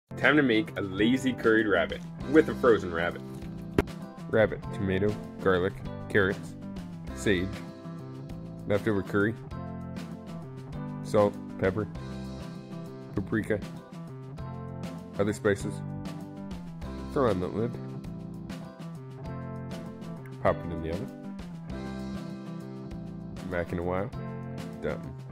Time to make a lazy curried rabbit with a frozen rabbit. Rabbit, tomato, garlic, carrots, sage, leftover curry, salt, pepper, paprika, other spices. Throw on the lid. Pop it in the oven. Back in a while. Done.